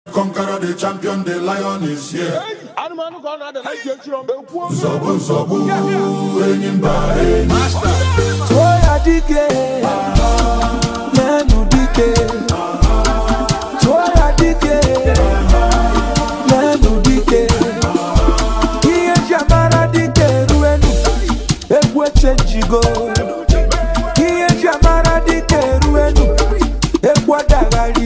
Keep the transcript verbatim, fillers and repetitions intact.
Conqueror, the champion, the lion is here. Zobu, zobu, enyimba, master. Toya dike, nenu dike. Toya dike, nenu dike. Iye jamara dike ruenu, ekweche jigo. Iye jamara dike ruenu, ekwadaga.